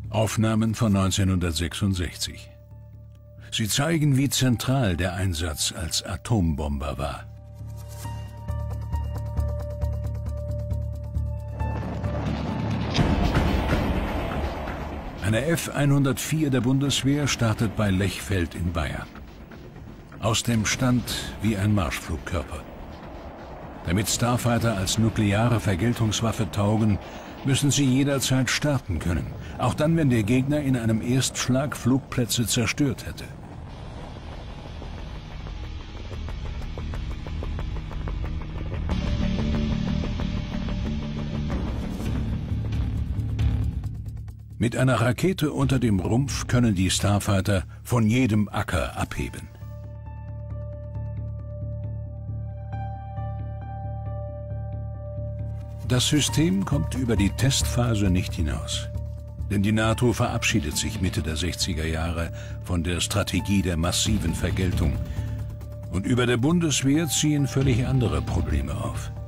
Aufnahmen von 1966. Sie zeigen, wie zentral der Einsatz als Atombomber war. Eine F-104 der Bundeswehr startet bei Lechfeld in Bayern. Aus dem Stand wie ein Marschflugkörper. Damit Starfighter als nukleare Vergeltungswaffe taugen, müssen sie jederzeit starten können, auch dann, wenn der Gegner in einem Erstschlag Flugplätze zerstört hätte. Mit einer Rakete unter dem Rumpf können die Starfighter von jedem Acker abheben. Das System kommt über die Testphase nicht hinaus. Denn die NATO verabschiedet sich Mitte der 60er Jahre von der Strategie der massiven Vergeltung. Und über der Bundeswehr ziehen völlig andere Probleme auf.